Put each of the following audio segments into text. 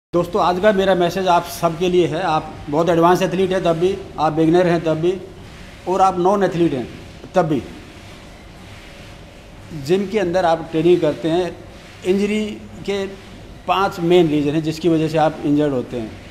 दोस्तों आज का मेरा मैसेज आप सबके लिए है। आप बहुत एडवांस एथलीट हैं तब भी, आप बिगनर हैं तब भी, और आप नॉन एथलीट हैं तब भी, जिम के अंदर आप ट्रेनिंग करते हैं। इंजरी के 5 मेन रीज़न हैं जिसकी वजह से आप इंजर्ड होते हैं।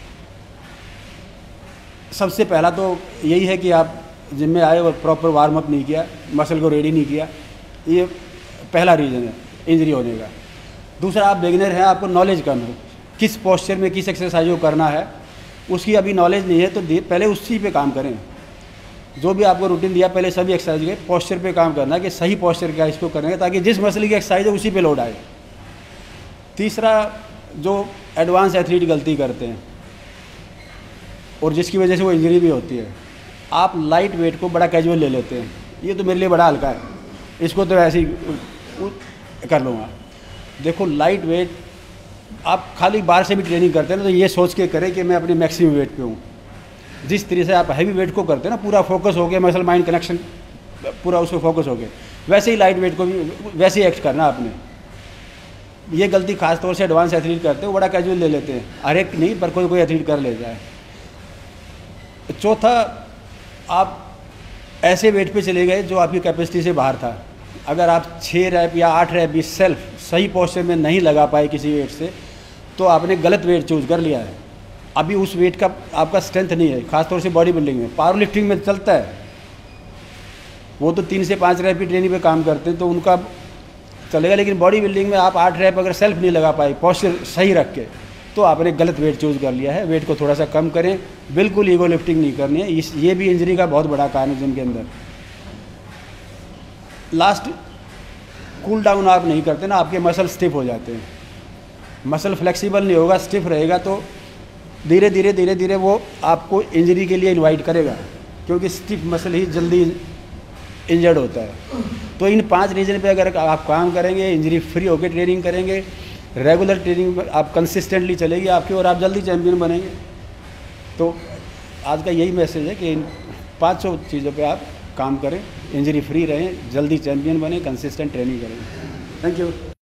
सबसे पहला तो यही है कि आप जिम में आए और प्रॉपर वार्म अप नहीं किया, मसल को रेडी नहीं किया, ये पहला रीज़न है इंजरी होने का। दूसरा, आप बिगनर हैं, आपको नॉलेज कम है, किस पोस्चर में किस एक्सरसाइज को करना है उसकी अभी नॉलेज नहीं है, तो पहले उसी पे काम करें। जो भी आपको रूटीन दिया पहले सभी एक्सरसाइज के पोस्चर पे काम करना है कि सही पोस्चर क्या इसको करेंगे ताकि जिस मसल की एक्सरसाइज है उसी पे लोड आए। तीसरा, जो एडवांस एथलीट गलती करते हैं और जिसकी वजह से वो इंजरी भी होती है, आप लाइट वेट को बड़ा कैजुअल ले लेते हैं। ये तो मेरे लिए बड़ा हल्का है, इसको तो ऐसे ही कर लूँगा। देखो, लाइट वेट आप खाली बार से भी ट्रेनिंग करते हैं ना, तो ये सोच के करें कि मैं अपने मैक्सिमम वेट पे हूँ। जिस तरह से आप हैवी वेट को करते हैं ना, पूरा फोकस हो गया, मसल माइंड कनेक्शन पूरा उस पर फोकस हो गया, वैसे ही लाइट वेट को भी वैसे ही एक्ट करना आपने। ये गलती खास तौर से एडवांस एथलीट करते हैं, वो बड़ा कैजुअल ले लेते हैं। हर एक नहीं, पर कोई कोई एथलीट कर लेता है। चौथा, आप ऐसे वेट पे चले गए जो आपकी कैपेसिटी से बाहर था। अगर आप 6 रैप या 8 रैप भी सेल्फ सही पोस्चर में नहीं लगा पाए किसी वेट से, तो आपने गलत वेट चूज कर लिया है। अभी उस वेट का आपका स्ट्रेंथ नहीं है, खासतौर से बॉडी बिल्डिंग में। पावर लिफ्टिंग में चलता है, वो तो 3 से 5 रैप की ट्रेनिंग पे काम करते हैं तो उनका चलेगा, लेकिन बॉडी बिल्डिंग में आप 8 रैप अगर सेल्फ नहीं लगा पाए पोस्चर सही रख के, तो आपने गलत वेट चूज कर लिया है। वेट को थोड़ा सा कम करें, बिल्कुल ईगो लिफ्टिंग नहीं करनी है। ये भी इंजरी का बहुत बड़ा कारण है जिम के अंदर। लास्ट, कूल डाउन आप नहीं करते ना, आपके मसल स्टिफ हो जाते हैं। मसल फ्लेक्सिबल नहीं होगा, स्टिफ रहेगा, तो धीरे धीरे वो आपको इंजरी के लिए इनवाइट करेगा, क्योंकि स्टिफ मसल ही जल्दी इंजर्ड होता है। तो इन 5 रीजन पे अगर आप काम करेंगे, इंजरी फ्री होकर ट्रेनिंग करेंगे, रेगुलर ट्रेनिंग आप कंसिस्टेंटली चलेगी आपकी, और आप जल्दी चैम्पियन बनेंगे। तो आज का यही मैसेज है कि इन 500 चीज़ों पे आप काम करें, इंजरी फ्री रहें, जल्दी चैम्पियन बने, कंसिस्टेंट ट्रेनिंग करें। Thank you.